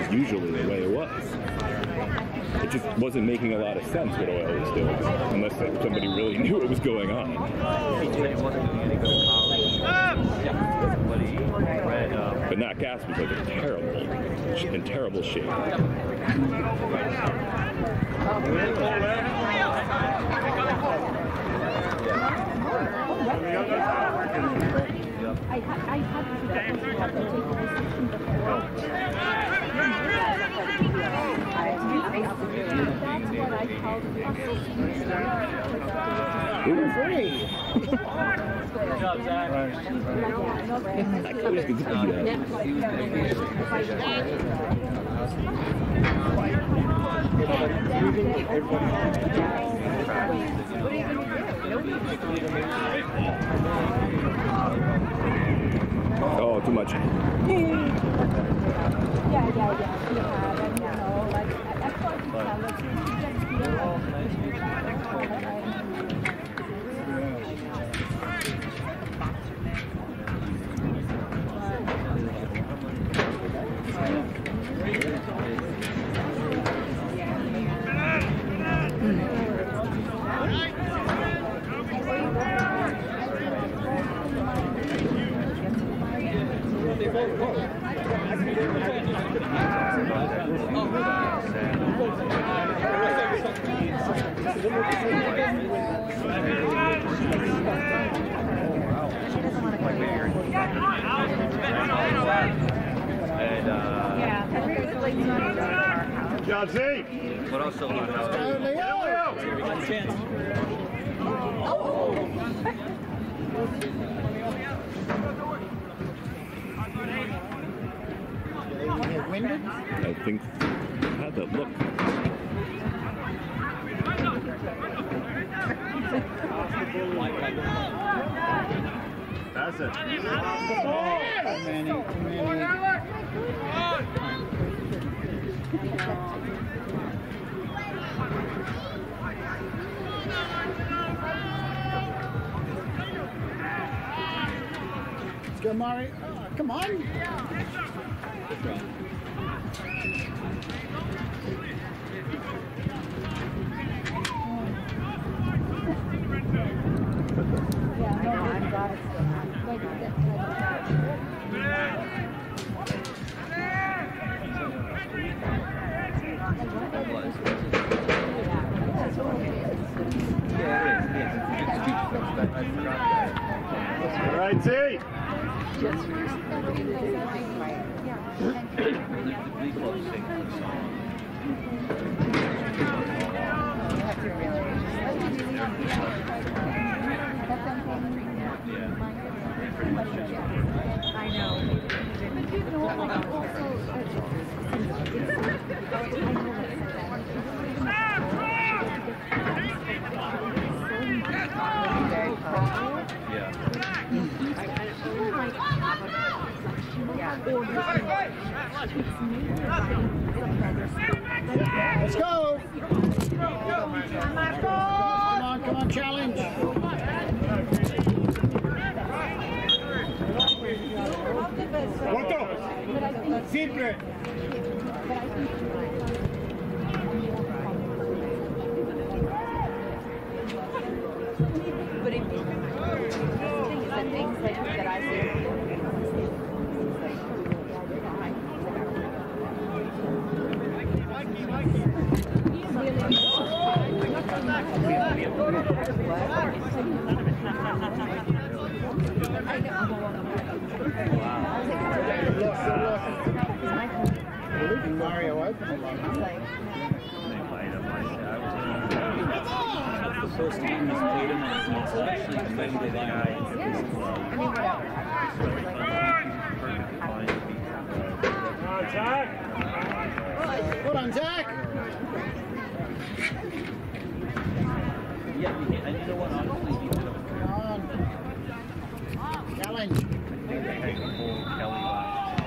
usually the way it was. It just wasn't making a lot of sense what oil was doing, unless somebody really knew what was going on. But Nat Gas was like in terrible shape. Free. Good job, Zach. That coach could speed up. Oh, too much. But also on how chance. Winded? I think how'd that look? That's it. Let's go, Mari. Oh, come on. All right, T. I know. But you know, like also, Let's go. Come on, challenge. Otto. Siempre. but if the things that I see. Leaving Mario open a lot. The first time he's played him, and it's actually been the guy. Zach. Hold on, Zach. Yeah, and you know what? Honestly, he could have Come on. Challenge. Kelly last.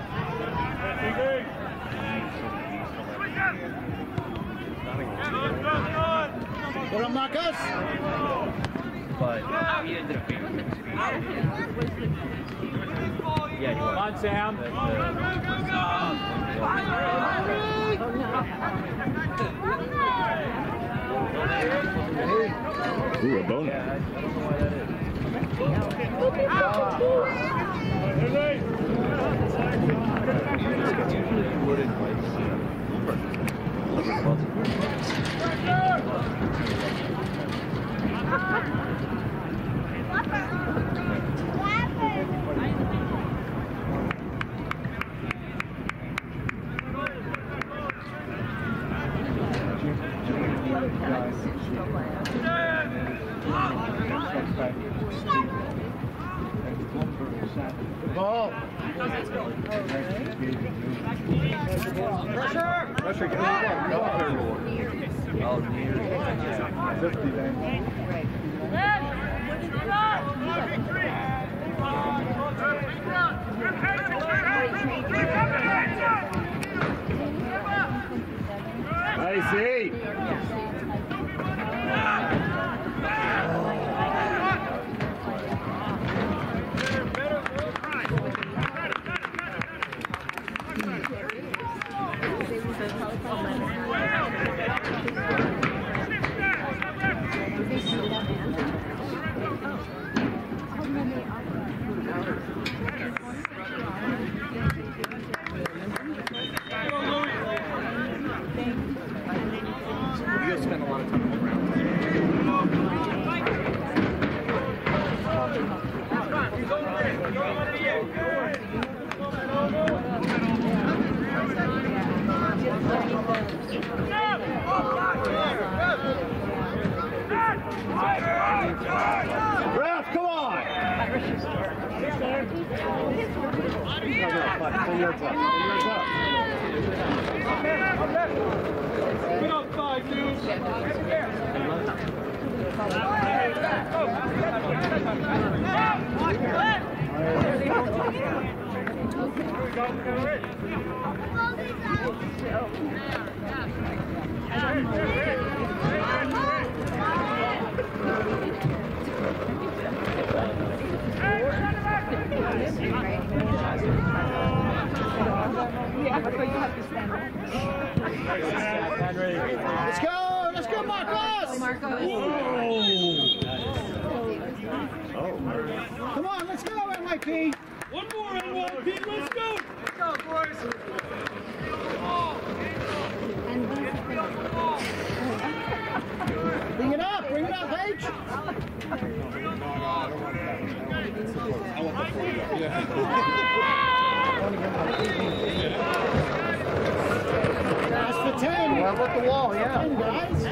Put on Marcus. But he ended up being Yeah, come on, Sam. Ooh, a bonus. Ball. Pressure, get the ball. Oh, 50 then. Nice, see. You'll spend a lot of time around. Ralph, come on! 10 yards up. 10 yards up. Get up, 5, dude. Let's go! Let's go, Marcos! Come on, let's go, NYP! One more, NYP, let's go! Let's go, boys! Bring it up, H! That's for 10. How about the wall? Yeah. 10, guys.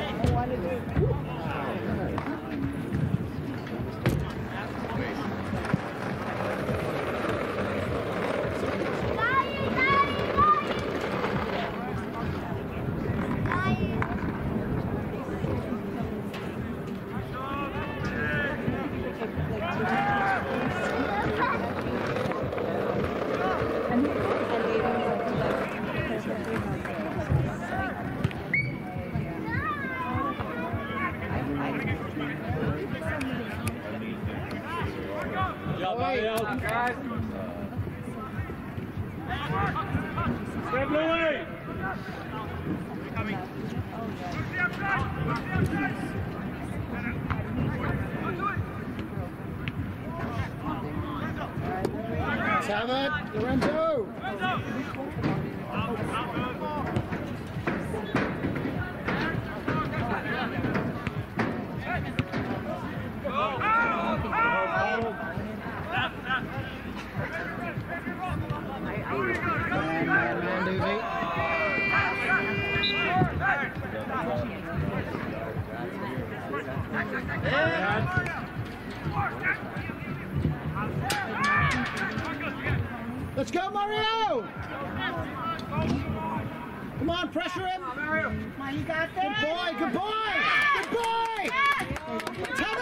Guys. Step away. Let's have it, Lorenzo! Let's go, Mario! Come on, pressure him! Come on, you got this. Good boy, good boy! Good boy! Tell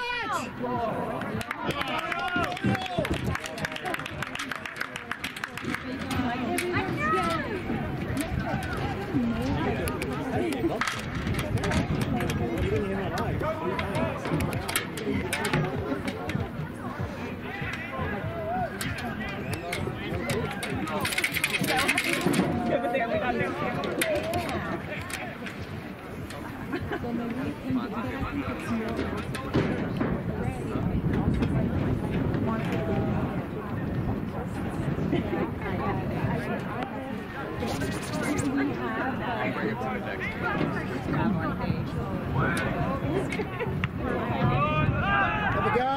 we go.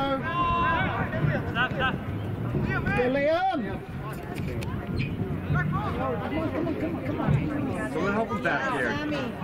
Go, Liam. Come on. Someone help him back here.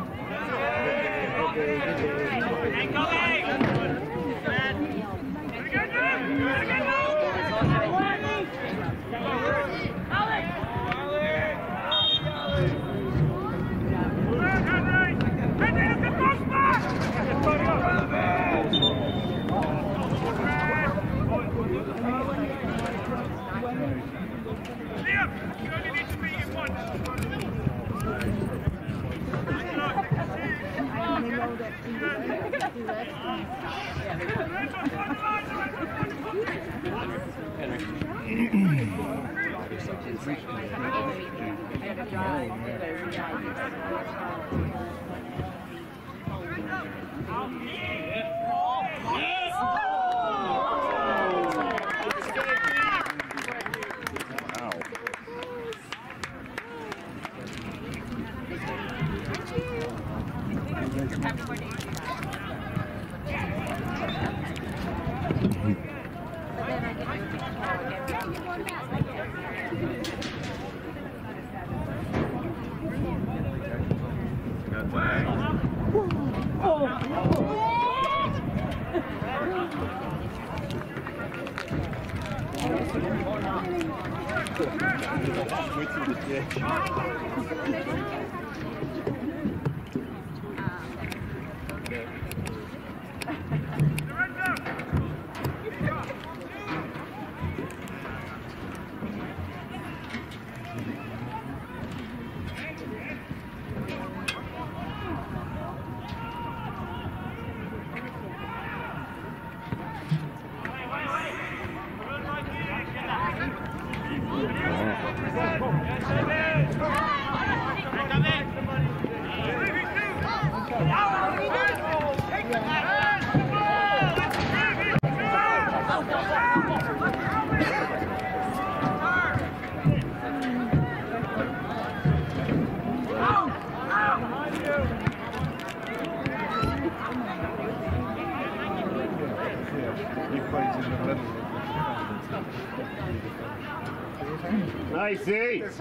Nice, see? The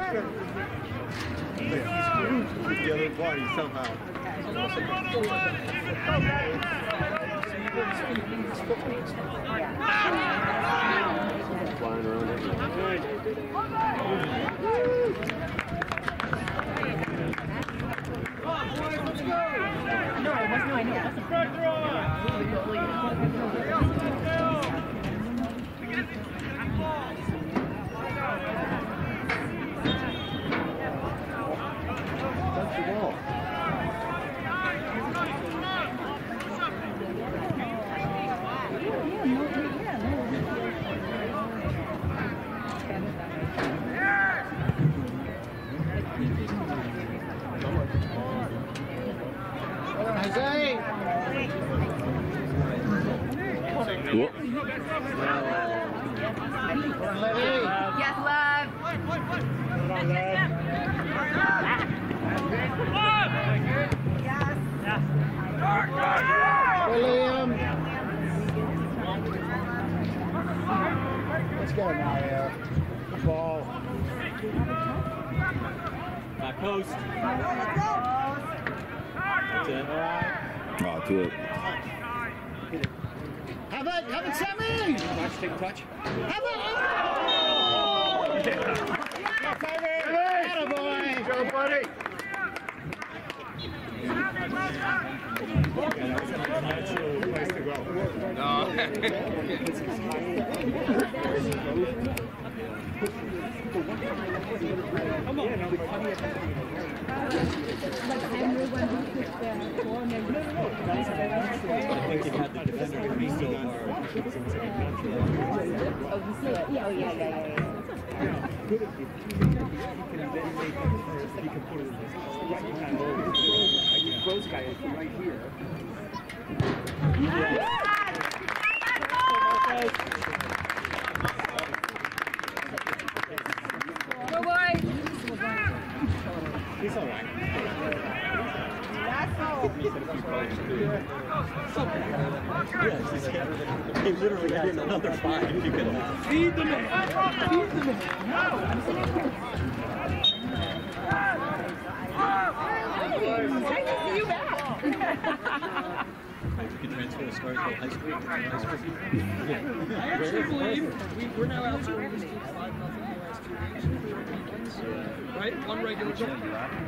other party somehow. Flying around everywhere. No, it wasn't. I know it wasn't. Yes, love. William. Let's go, Mario. Ball. Back post. That's it. Oh, to it. Have it, Sammy! Touch, take a touch. Have it! Attaboy! Go, buddy! Place to go. No. Come on. I think you had the defender be so far. Oh, yeah. Those guys right here. Go, boy. He's all right. He literally has another 5 if you could Feed the man. Feed the man. Great to see you back. You can transfer to Scarsville High School. I actually believe we're now outscoring this team 5-0 the last 2 weeks. Right? One regular game.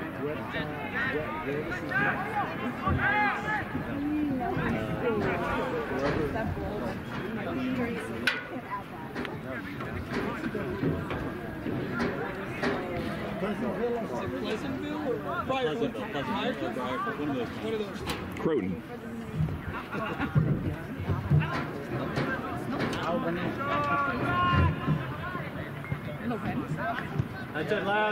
Pleasantville or Briarcliff? Briarcliff? One of those. One of those two. Croton. That's it, lad.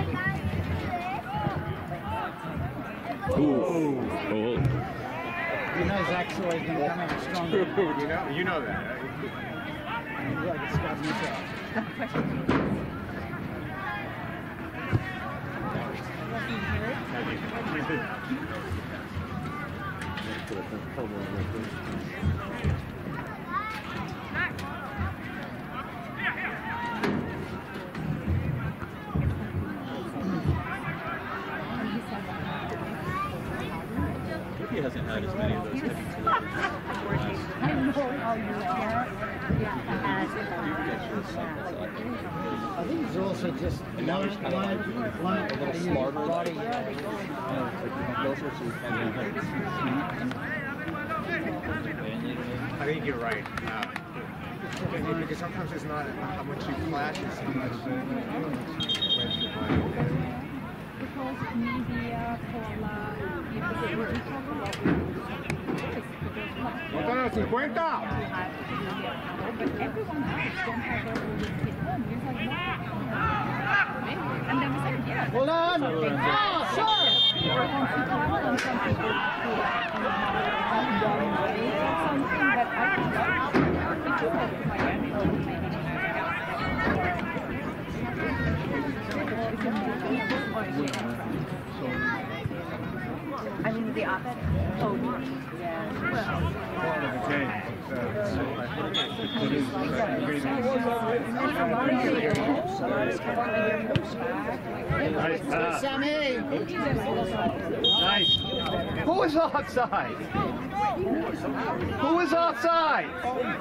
Ooh. Oh. You know Zach's always going to come out stronger. You know that, right? He's like Scott Mitchell. He hasn't had as many of those heavy I think it's also just one body. I think you're right. Because sometimes it's not how much you flash, it's how much ¡Bótalo 50! Hold on! Oh, sure! I mean, the opposite. Oh, yeah. Nice pass. Sammy! Nice. Who was offside? Who was offside?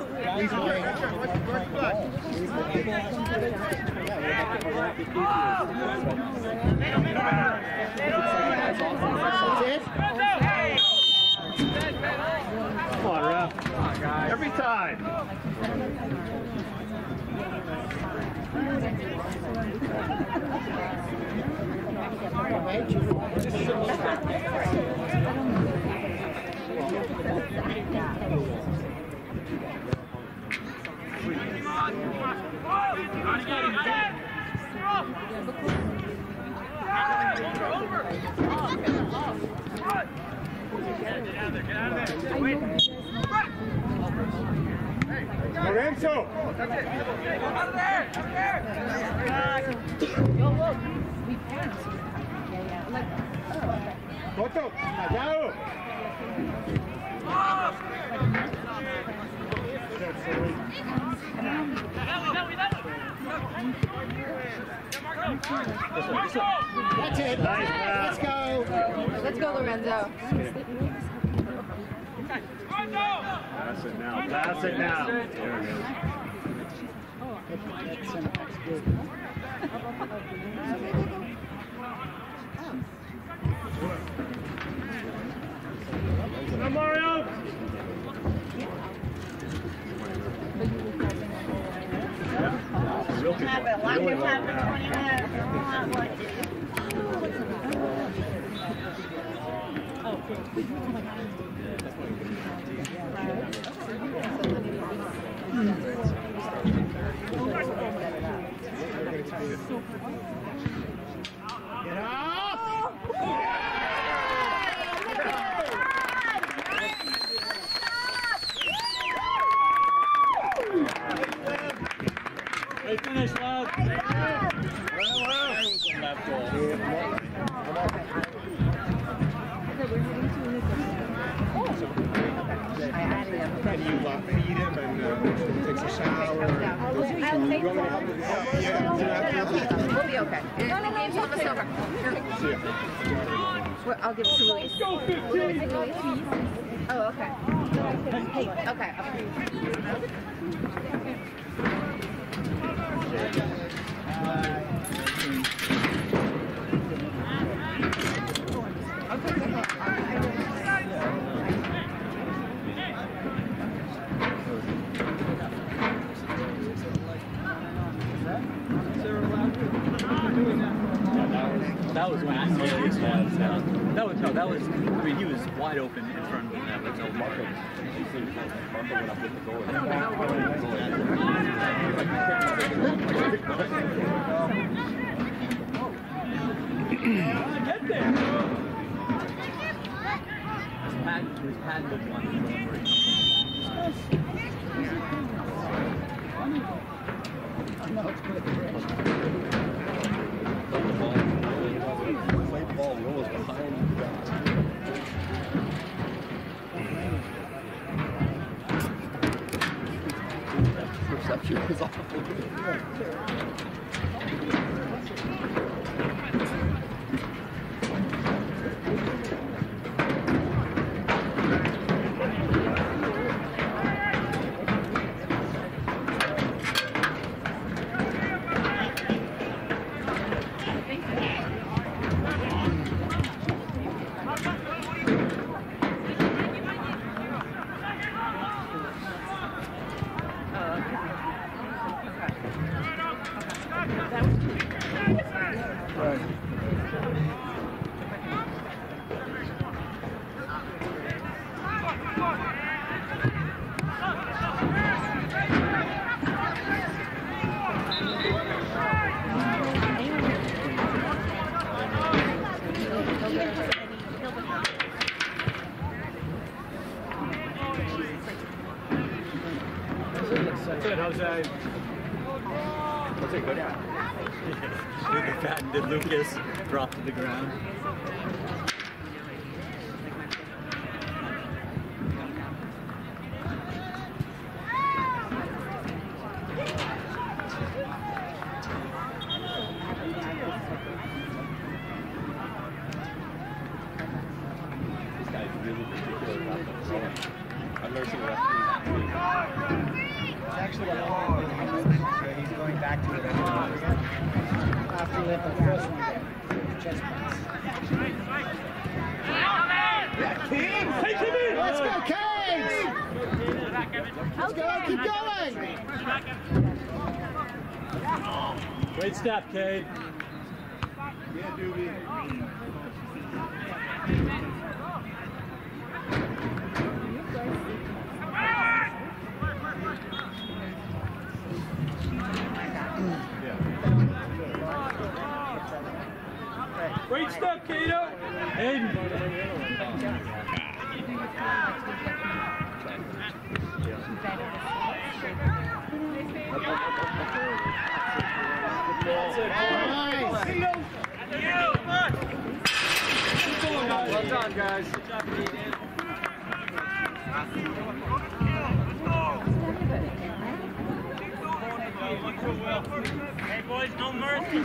Come on, ref. Every time. Lorenzo! Coto, callado. That's it. Nice. Let's go. Let's go, Lorenzo. Pass it now. Pass it now. There it is. That's good. Come on, Mario! Have it like you're having 20 minutes. Get up! be okay. The game's almost over. Well, I'll give it to Luis. Go 15! Oh, okay. Hey, okay. That was when I saw this one. That was, I mean, he was wide open in front of him. That was no Marco. Marco went up with the goal. Get there! His pad looked one. No, it's good. Ball rolls behind. Perception is awful. That's it, Jose. What's it good at? Lucas Patton did Lucas drop to the ground. This guy's really particular about the I've never seen a referee that way. It's actually a long one. He's going back to it again. After you hit the first one, chest pass. Hey, Jimmy! Let's go, Canes! Let's go, keep going! Great step, Cade. Yeah, Doobie. Great step, Cato. Aiden. Well done, guys. Good job, Caden. Hey boys, no mercy.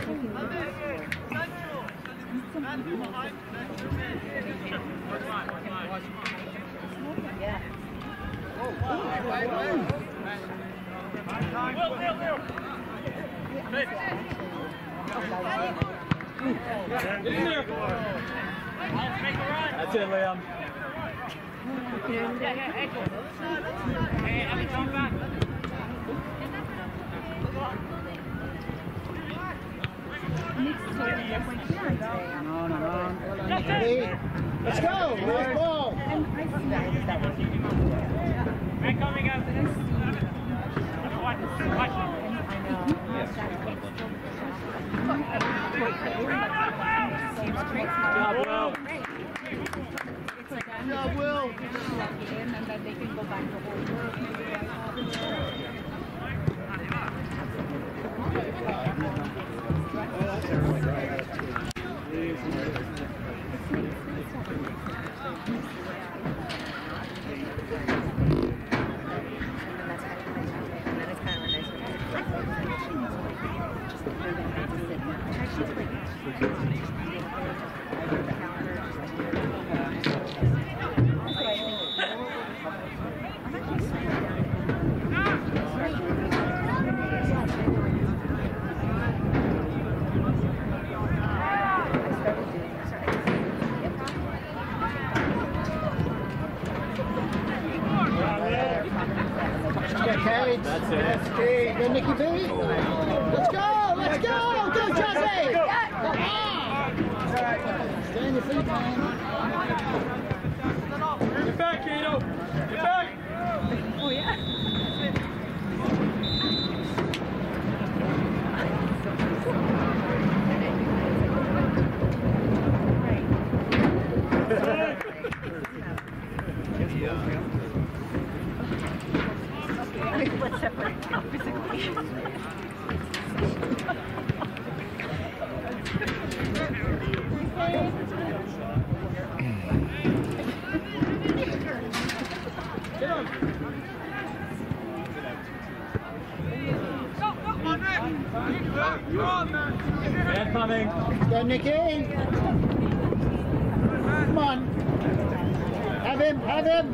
That's it, Liam. Hey, Ellie, come back. No. Let's go! Nice ball! Man coming out. Watch. Yeah, Will! And then they can go back to work. right. That's it. Go, Nikki B. Let's go. Let's go. Go, Jesse. Come on. Stay on your feet, man. Get back, Kato. Get back. Oh, yeah. Let's separate now physically. Man coming. Go, Nikki. Come on. Have him. Have him.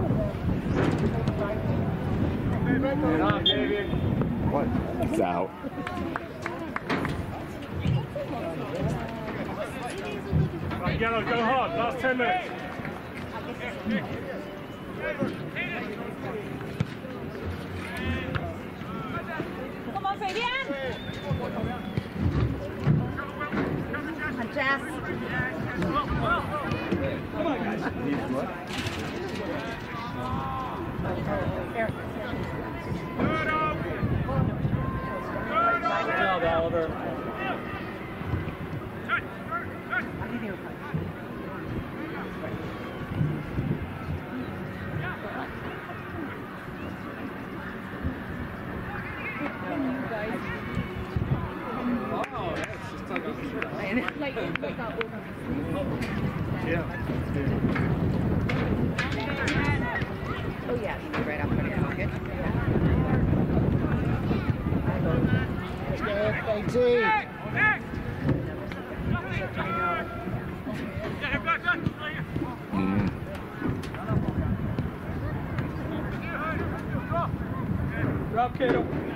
Get on, David. What? It's out. Right, Yellow, go hard. Last 10 minutes. Come on, Fabian. And Jess. Come on, guys. Good job, Oliver. Oh yeah, she's right up in the pocket. Let's go, AT. Drop, Kato.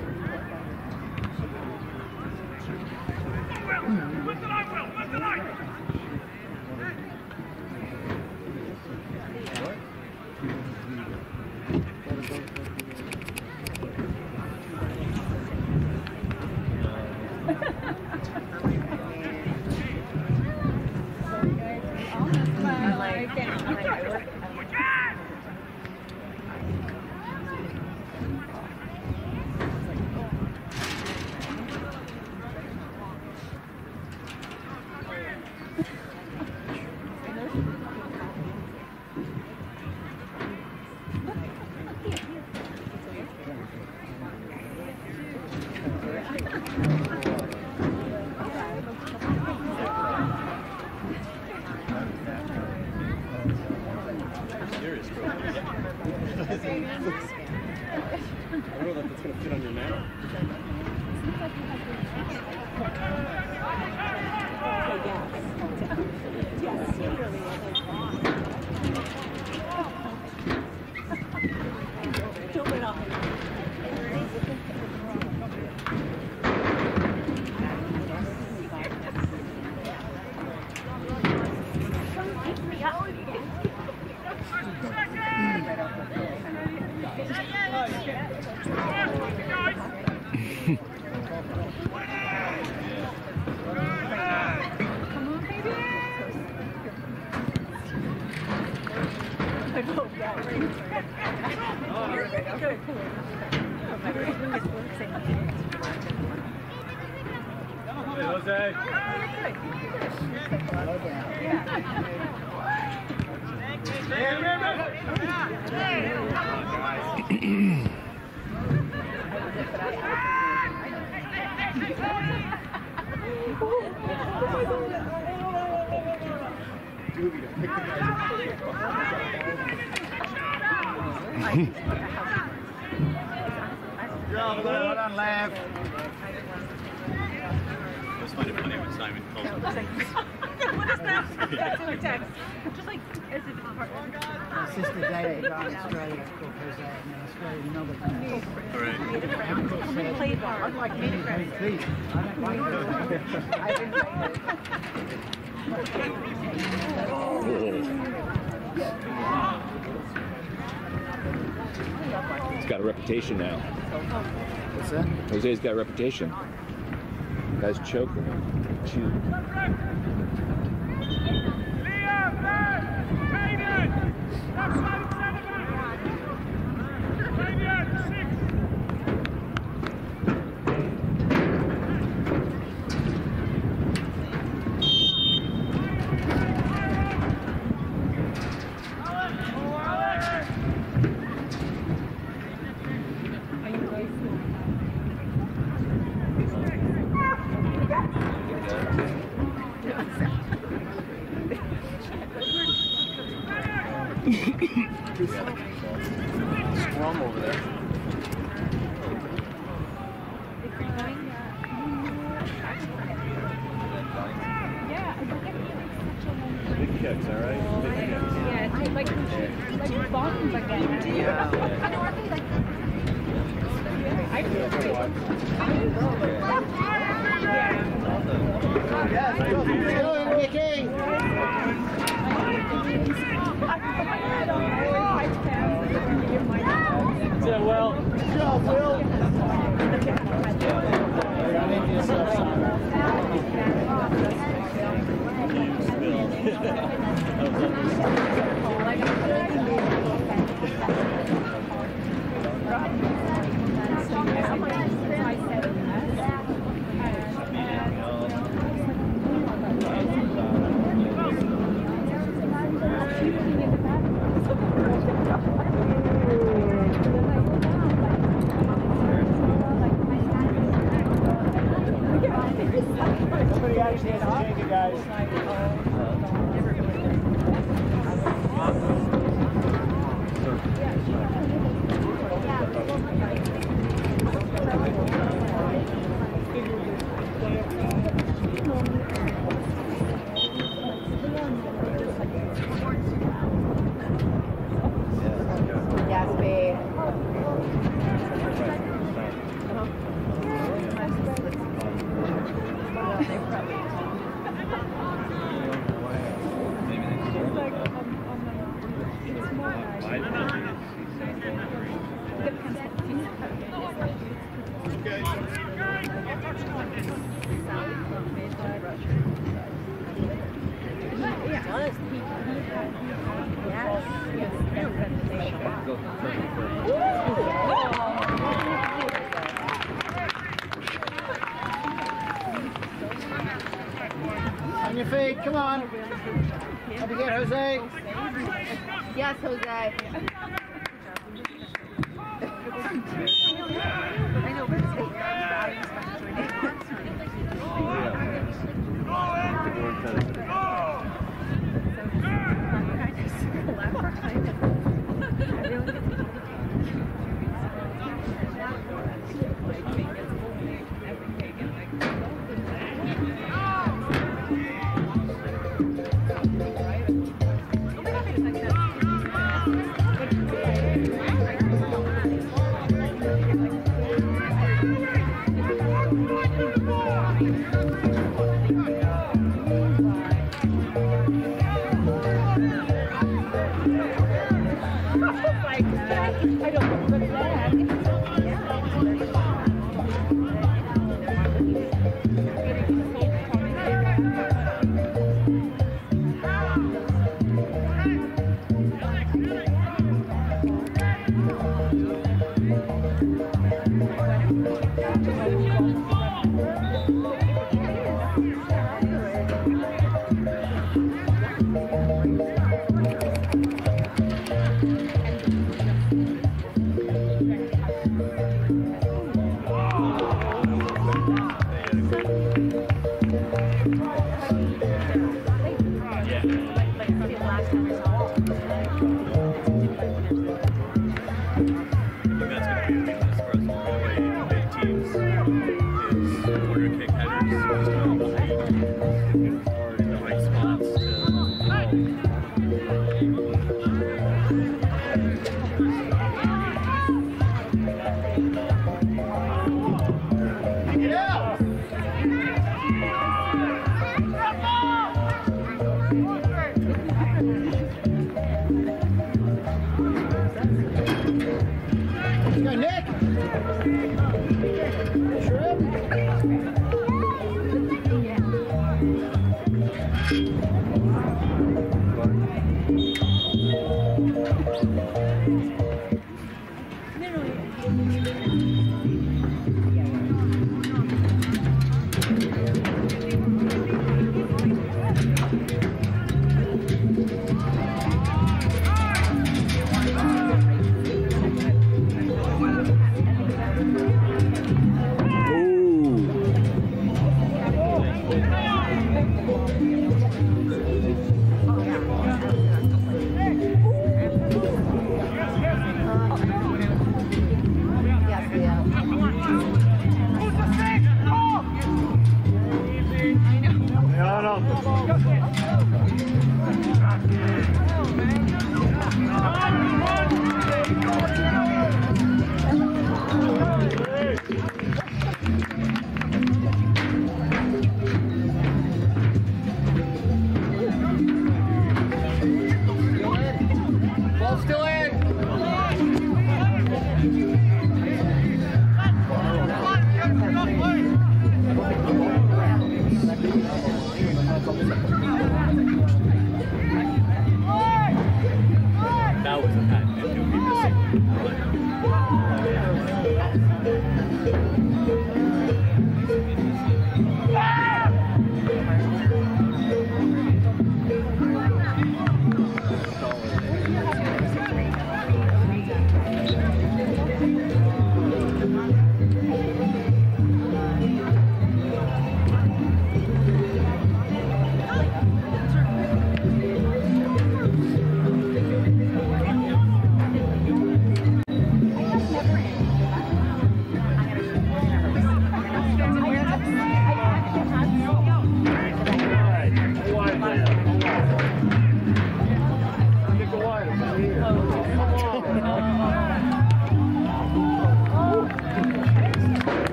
Jose. Well done, Lav. I just find it funny when Simon calls him. What is that? That's in a text. Just like as if it's part of My sister dated a guy in Australia called Jose, and an Australian number. All right. play bar. I'd like to meet him. I don't like it. I didn't like it. got a reputation now. What's that? Jose's got a reputation. Guy's choking. Scrum over there. Big kicks, all right? Big kicks. Yeah, it's like bombs like that. Yeah. I feel Yeah, well. Good job, Will. Somebody actually has to change it, guys. Yes, babe. On your feet, come on. Up again, Jose. Yes, Jose. I know, but I don't know, but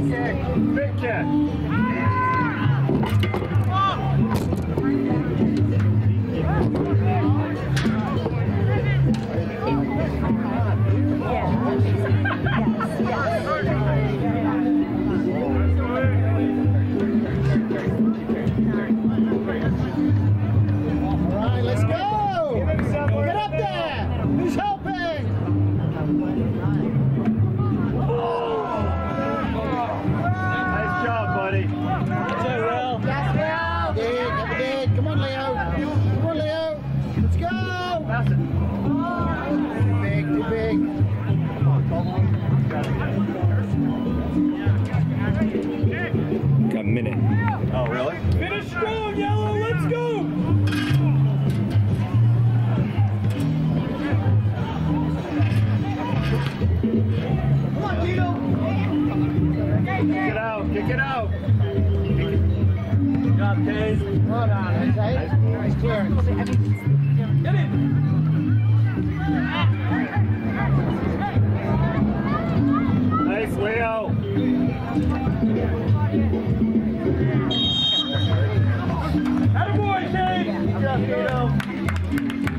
Big kick. Alright, let's go! Get up there! Who's helping? Nice job, buddy. Never did. Come on, Leo. Come on, Leo. Let's go! Pass it. Too big, too big. Got a minute. Oh, really? Finish strong, Yellow. Let's go. Come on, Tito. Kick it out. Kick it out. Good job, Case. Well done, Jose. Nice clearance. Get in. Nice, Leo. Attaboy, Case. Good job, Tito.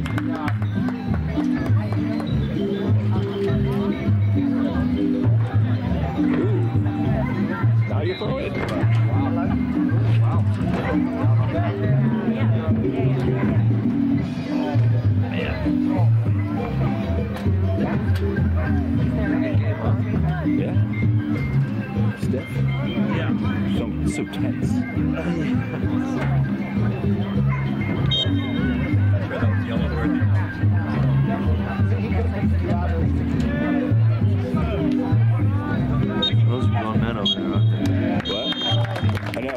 Now you throw it. Yeah. Stiff. Yeah. So tense. Sure, that was yellow worthy. Those are grown men over there, aren't they? What? I know.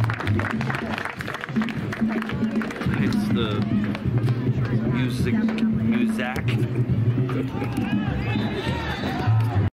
It's the Muzak.